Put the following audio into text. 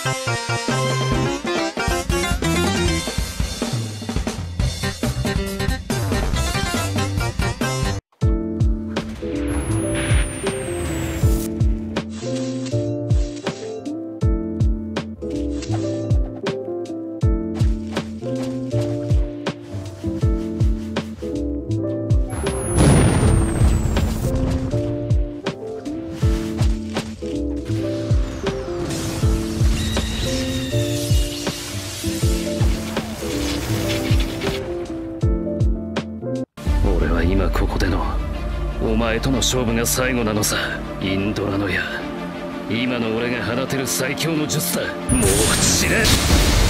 今ここでのお前との勝負が最後なのさ、インドラの矢。今の俺が放てる最強の術だ。もう死ね。